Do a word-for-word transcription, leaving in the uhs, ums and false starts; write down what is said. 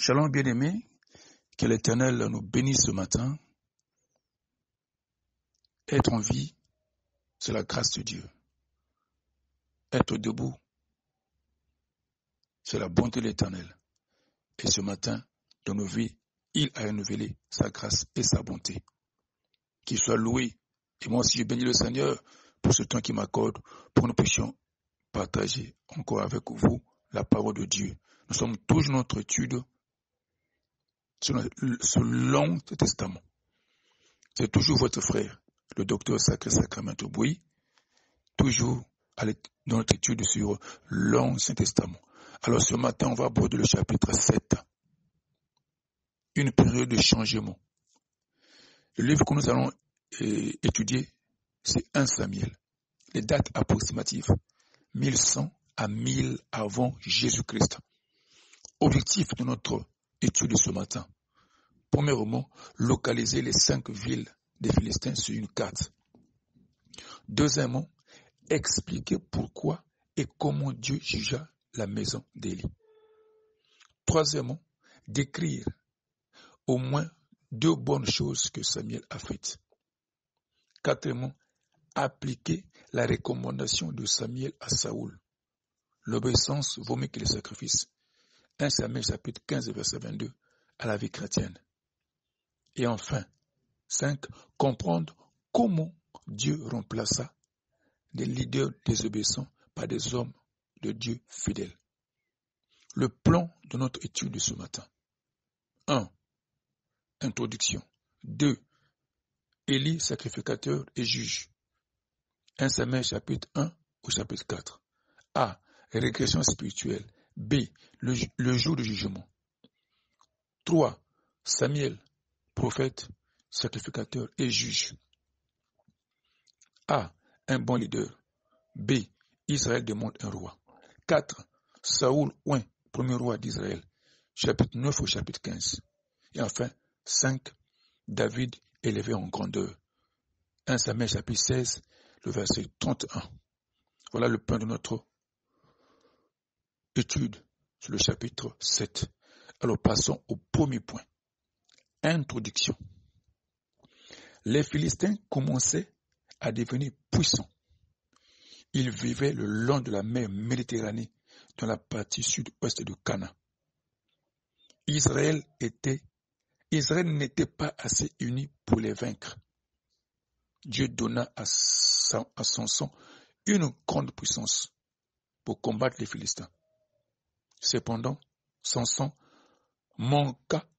Shalom bien-aimés, que l'Éternel nous bénisse ce matin. Être en vie, c'est la grâce de Dieu. Être debout, c'est la bonté de l'Éternel. Et ce matin, dans nos vies, il a renouvelé sa grâce et sa bonté. Qu'il soit loué. Et moi aussi, je bénis le Seigneur pour ce temps qu'il m'accorde, pour que nous puissions partager encore avec vous la parole de Dieu. Nous sommes toujours dans notre étude sur ce long testament. C'est toujours votre frère, le docteur Sacré Sacramento Bouy, toujours dans notre étude sur l'Ancien Testament. Alors ce matin, on va aborder le chapitre sept, une période de changement. Le livre que nous allons euh, étudier, c'est un Samuel. Les dates approximatives, mille cent à mille avant Jésus-Christ. Objectif de notre étude ce matin. Premièrement, localiser les cinq villes des Philistins sur une carte. Deuxièmement, expliquer pourquoi et comment Dieu jugea la maison d'Élie. Troisièmement, décrire au moins deux bonnes choses que Samuel a faites. Quatrièmement, appliquer la recommandation de Samuel à Saoul. L'obéissance vaut mieux que le sacrifice. un Samuel chapitre quinze, verset vingt-deux, à la vie chrétienne. Et enfin, cinq, comprendre comment Dieu remplaça des leaders désobéissants par des hommes de Dieu fidèles. Le plan de notre étude de ce matin. un. Introduction. deux. Élie, sacrificateur et juge. un Samuel chapitre un au chapitre quatre. A. Régression spirituelle. B. Le, le jour du jugement. trois. Samuel, prophète, sacrificateur et juge. A. Un bon leader. B. Israël demande un roi. quatre. Saoul oint, premier roi d'Israël. Chapitre neuf au chapitre quinze. Et enfin, cinq. David élevé en grandeur. un Samuel chapitre seize, le verset trente et un. Voilà le point de notre étude sur le chapitre sept. Alors passons au premier point. Introduction. Les Philistins commençaient à devenir puissants. Ils vivaient le long de la mer Méditerranée, dans la partie sud-ouest de Canaan. Israël était, Israël n'était pas assez uni pour les vaincre. Dieu donna à Samson une grande puissance pour combattre les Philistins. Cependant, Samson manqua